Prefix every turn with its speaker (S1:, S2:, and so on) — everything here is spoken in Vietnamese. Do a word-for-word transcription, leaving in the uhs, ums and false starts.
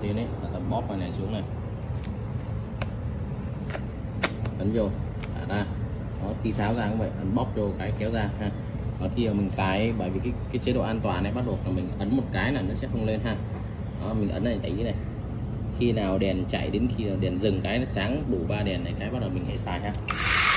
S1: tiên ấy là ta bóp cái này xuống này, ấn vô thả ra. Đó, khi tháo ra cũng vậy, ấn bóp vô cái kéo ra ha. Đó, khi mà mình xài bởi vì cái, cái chế độ an toàn này bắt buộc là mình ấn một cái là nó sẽ không lên ha. Đó, mình ấn này thấy cái này, khi nào đèn chạy đến khi nào đèn dừng cái nó sáng đủ ba đèn này cái bắt đầu mình hãy xài ha.